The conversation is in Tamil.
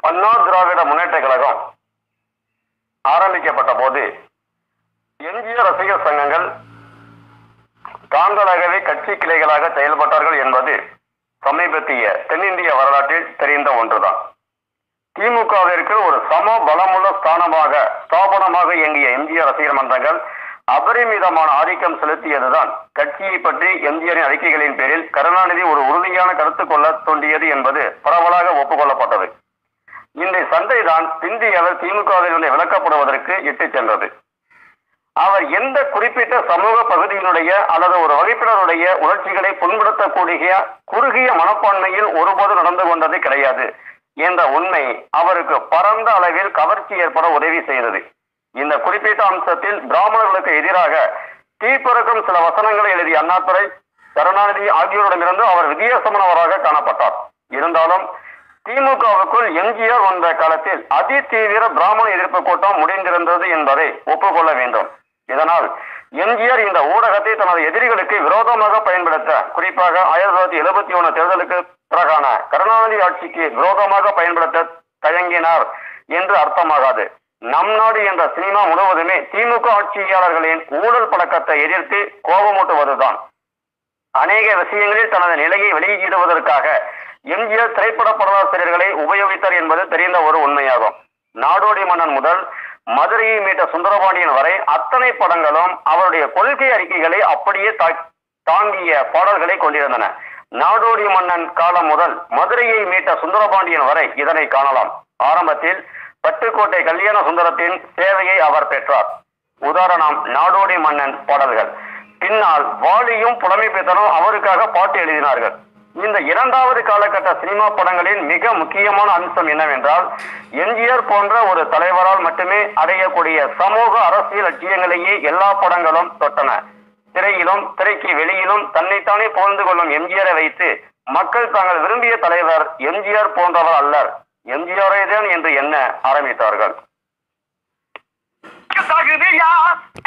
அண்ணா திராவிட முன்னேற்ற கழகம் ஆரம்பிக்கப்பட்ட போது எம்ஜிஆர் ரசிகர் சங்கங்கள் தாங்களாகவே கட்சி கிளைகளாக செயல்பட்டார்கள் என்பது சமீபத்திய தென்னிந்திய வரலாற்றில் தெரிந்த ஒன்றுதான். திமுகவிற்கு ஒரு சம பலமுள்ள ஸ்தாபனமாக இயங்கிய எம்ஜிஆர் ரசிகர் மன்றங்கள் அபரிமிதமான ஆதிக்கம் செலுத்தியதுதான் கட்சியை பற்றி எம்ஜிஆரின் அறிக்கைகளின் பேரில் கருணாநிதி ஒரு உறுதியான கருத்து கொள்ள தோண்டியது என்பது பரவலாக ஒப்புக்கொள்ளப்பட்டது. இந்த சண்டைதான் பிந்தியவர் திமுகவிலிருந்து விலக்கப்படுவதற்கு இட்டுச் சென்றது. அவர் எந்த குறிப்பிட்ட சமூக பகுதியினுடைய அல்லது ஒரு வகுப்பினருடைய உணர்ச்சிகளை புண்படுத்தக்கூடிய குறுகிய மனப்பான்மையில் ஒருபோது நடந்து கொண்டது கிடையாது என்ற உண்மை அவருக்கு பரந்த அளவில் கவர்ச்சி ஏற்பட உதவி செய்தது. இந்த குறிப்பிட்ட அம்சத்தில் பிராமணர்களுக்கு எதிராக தீப்பறக்கும் சில வசனங்களை எழுதிய அண்ணாதுரை, கருணாநிதி ஆகியோரிடமிருந்து அவர் வித்தியாசமானவராக காணப்பட்டார். இருந்தாலும் திமுகவுக்குள் எம்ஜிஆர் வந்த காலத்தில் அதிதீவிர பிராமண எதிர்ப்பு கூட்டம் முடிந்திருந்தது என்பதை ஒப்புக்கொள்ள வேண்டும். இதனால் எம்ஜிஆர் இந்த ஊடகத்தை தனது எதிரிகளுக்கு விரோதமாக பயன்படுத்த, குறிப்பாக 1971 தேர்தலுக்கு பிறகான கருணாநிதி ஆட்சிக்கு விரோதமாக பயன்படுத்த தயங்கினார் என்று அர்த்தமாகாது. நம் நாடு என்ற சினிமா முழுவதுமே திமுக ஆட்சியாளர்களின் ஊழல் பழக்கத்தை எதிர்த்து கோபமூட்டுவதுதான். அநேக விஷயங்களில் தனது நிலையை வெளியிடுவதற்காக எம்ஜிஆர் திரைப்பட பாடலாசிரியர்களை உபயோகித்தார் என்பது தெரிந்த ஒரு உண்மையாகும். நாடோடி மன்னன் முதல் மதுரையை மீட்ட சுந்தரபாண்டியன் வரை அத்தனை படங்களும் அவருடைய கொள்கை அறிக்கைகளை அப்படியே தாங்கிய பாடல்களை கொண்டிருந்தன. நாடோடி மன்னன் காலம் முதல் மதுரையை மீட்ட சுந்தரபாண்டியன் வரை இதனை காணலாம். ஆரம்பத்தில் பட்டுக்கோட்டை கல்யாண சுந்தரத்தின் சேவையை அவர் பெற்றார். உதாரணம் நாடோடி மன்னன் பாடல்கள். பின்னால் வாலியும் புலமை பித்தனும் அவருக்காக பாட்டு எழுதினார்கள். இந்த இரண்டாவது காலகட்ட சினிமா படங்களின் மிக முக்கியமான அம்சம் என்னவென்றால், எம்ஜிஆர் போன்ற ஒரு தலைவரால் மட்டுமே அடையக்கூடிய சமூக அரசியல் லட்சியங்களையே எல்லா படங்களும் தொட்டன. திரையிலும் திரைக்கு வெளியிலும் தன்னைத்தானே புகழ்ந்து கொள்ளும் எம்ஜிஆரை வைத்து மக்கள் தாங்கள் விரும்பிய தலைவர் எம்ஜிஆர் போன்றவர் அல்லர், எம்ஜிஆரே தான் என்று எண்ண ஆரம்பித்தார்கள்.